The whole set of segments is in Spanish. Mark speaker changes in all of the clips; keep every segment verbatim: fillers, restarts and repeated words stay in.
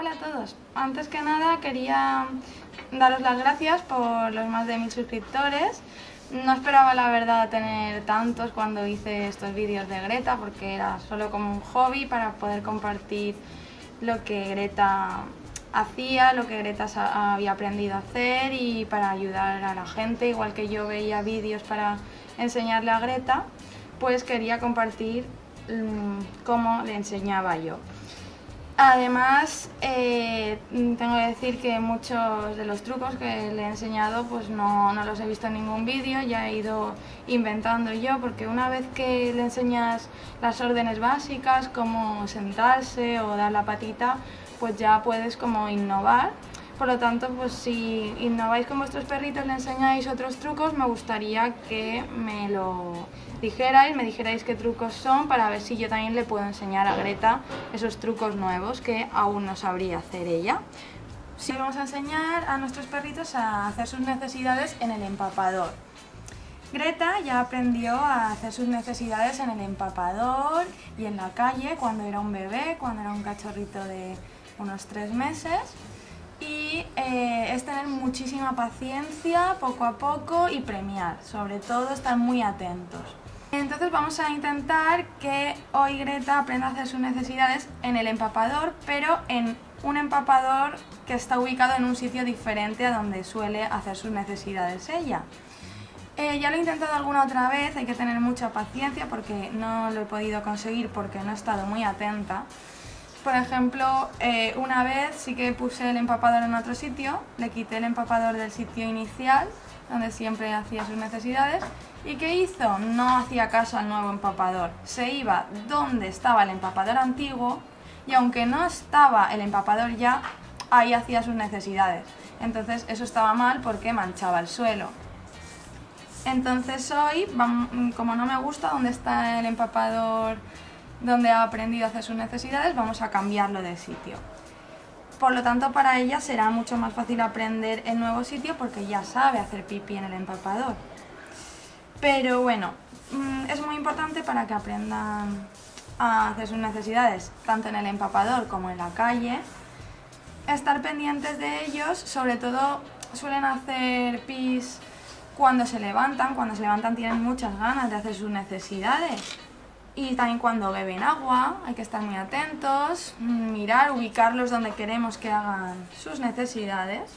Speaker 1: Hola a todos. Antes que nada quería daros las gracias por los más de mil suscriptores. No esperaba la verdad tener tantos cuando hice estos vídeos de Greta, porque era solo como un hobby para poder compartir lo que Greta hacía, lo que Greta había aprendido a hacer y para ayudar a la gente. Igual que yo veía vídeos para enseñarle a Greta, pues quería compartir mmm, cómo le enseñaba yo. Además, eh, tengo que decir que muchos de los trucos que le he enseñado pues no, no los he visto en ningún vídeo, ya he ido inventando yo, porque una vez que le enseñas las órdenes básicas, como sentarse o dar la patita, pues ya puedes como innovar. Por lo tanto, pues si innováis con vuestros perritos, le enseñáis otros trucos, me gustaría que me lo dijerais, me dijerais qué trucos son, para ver si yo también le puedo enseñar a Greta esos trucos nuevos que aún no sabría hacer ella. Sí, vamos a enseñar a nuestros perritos a hacer sus necesidades en el empapador. Greta ya aprendió a hacer sus necesidades en el empapador y en la calle cuando era un bebé, cuando era un cachorrito de unos tres meses. Y eh, es tener muchísima paciencia poco a poco y premiar, sobre todo estar muy atentos. Entonces vamos a intentar que hoy Greta aprenda a hacer sus necesidades en el empapador, pero en un empapador que está ubicado en un sitio diferente a donde suele hacer sus necesidades ella. Eh, ya lo he intentado alguna otra vez, hay que tener mucha paciencia porque no lo he podido conseguir porque no he estado muy atenta. Por ejemplo, eh, una vez sí que puse el empapador en otro sitio, le quité el empapador del sitio inicial, donde siempre hacía sus necesidades, y ¿qué hizo? No hacía caso al nuevo empapador, se iba donde estaba el empapador antiguo, y aunque no estaba el empapador ya, ahí hacía sus necesidades. Entonces eso estaba mal porque manchaba el suelo. Entonces hoy, como no me gusta dónde está el empapador donde ha aprendido a hacer sus necesidades, vamos a cambiarlo de sitio. Por lo tanto, para ella será mucho más fácil aprender el nuevo sitio porque ya sabe hacer pipí en el empapador. Pero bueno, es muy importante para que aprendan a hacer sus necesidades tanto en el empapador como en la calle, estar pendientes de ellos. Sobre todo suelen hacer pis cuando se levantan, cuando se levantan tienen muchas ganas de hacer sus necesidades. Y también cuando beben agua, hay que estar muy atentos, mirar, ubicarlos donde queremos que hagan sus necesidades.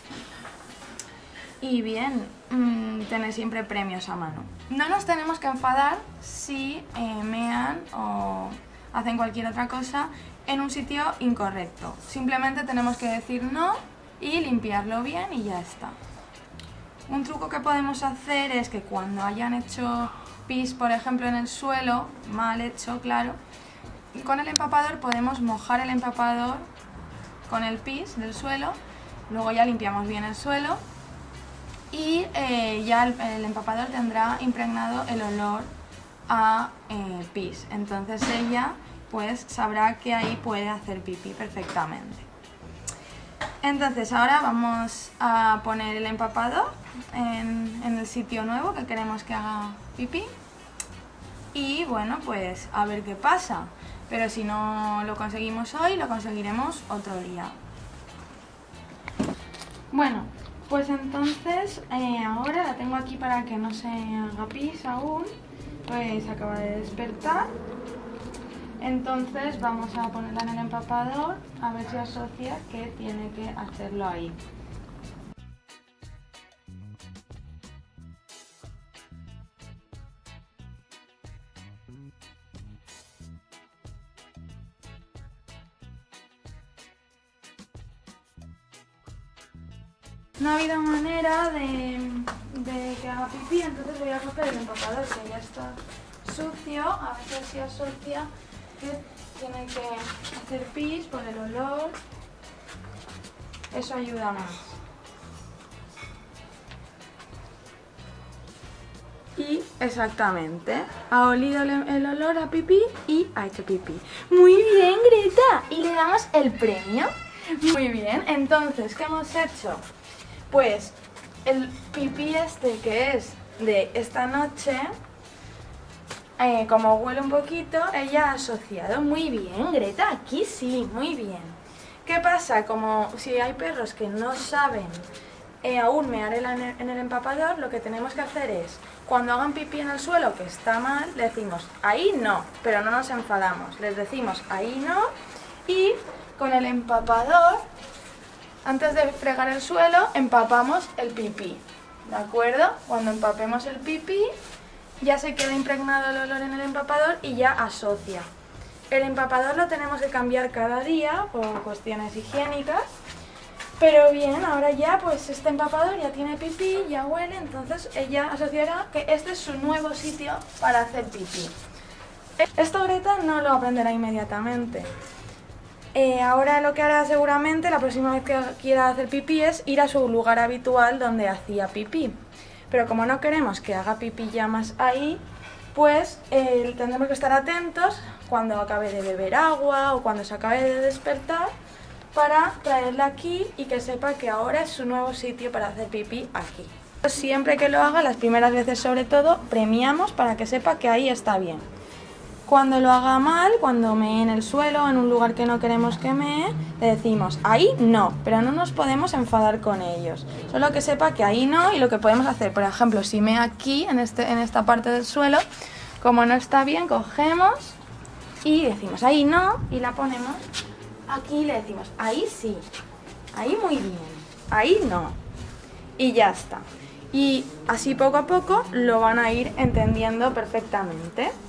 Speaker 1: Y bien, mmm, tener siempre premios a mano. No nos tenemos que enfadar si eh, mean o hacen cualquier otra cosa en un sitio incorrecto. Simplemente tenemos que decir no y limpiarlo bien y ya está. Un truco que podemos hacer es que cuando hayan hecho pis, por ejemplo, en el suelo, mal hecho, claro, con el empapador podemos mojar el empapador con el pis del suelo, luego ya limpiamos bien el suelo y eh, ya el, el empapador tendrá impregnado el olor a eh, pis. Entonces ella pues sabrá que ahí puede hacer pipí perfectamente. Entonces ahora vamos a poner el empapador en, en el sitio nuevo que queremos que haga pipí y bueno, pues a ver qué pasa, pero si no lo conseguimos hoy, lo conseguiremos otro día. Bueno, pues entonces eh, ahora la tengo aquí para que no se haga pis aún, pues acaba de despertar. Entonces vamos a ponerla en el empapador a ver si asocia que tiene que hacerlo ahí. No ha habido manera de, de que haga pipí, entonces voy a coger el empapador que ya está sucio, a ver si asocia que tiene que hacer pis por el olor. Eso ayuda más. Y exactamente, ha olido el olor a pipí y ha hecho pipí. Muy bien, Greta. ¿Y le damos el premio? Muy bien, entonces, ¿qué hemos hecho? Pues el pipí este que es de esta noche, eh, como huele un poquito, ella ha asociado. Muy bien, Greta, aquí sí, muy bien. ¿Qué pasa? Como si hay perros que no saben eh, aún mear en el, en el empapador, lo que tenemos que hacer es, cuando hagan pipí en el suelo, que está mal, le decimos, ahí no, pero no nos enfadamos. Les decimos, ahí no, y con el empapador, antes de fregar el suelo, empapamos el pipí, ¿de acuerdo? Cuando empapemos el pipí, ya se queda impregnado el olor en el empapador y ya asocia. El empapador lo tenemos que cambiar cada día por cuestiones higiénicas, pero bien, ahora ya pues este empapador ya tiene pipí, ya huele, entonces ella asociará que este es su nuevo sitio para hacer pipí. Esto Greta no lo aprenderá inmediatamente. Eh, ahora lo que hará seguramente la próxima vez que quiera hacer pipí es ir a su lugar habitual donde hacía pipí. Pero como no queremos que haga pipí ya más ahí, pues eh, tendremos que estar atentos cuando acabe de beber agua o cuando se acabe de despertar para traerla aquí y que sepa que ahora es su nuevo sitio para hacer pipí aquí. Siempre que lo haga, las primeras veces sobre todo, premiamos para que sepa que ahí está bien. Cuando lo haga mal, cuando mee en el suelo, en un lugar que no queremos que mee, le decimos, ahí no, pero no nos podemos enfadar con ellos. Solo que sepa que ahí no y lo que podemos hacer, por ejemplo, si mea aquí, en, este, en esta parte del suelo, como no está bien, cogemos y decimos, ahí no, y la ponemos aquí y le decimos, ahí sí, ahí muy bien, ahí no, y ya está. Y así poco a poco lo van a ir entendiendo perfectamente.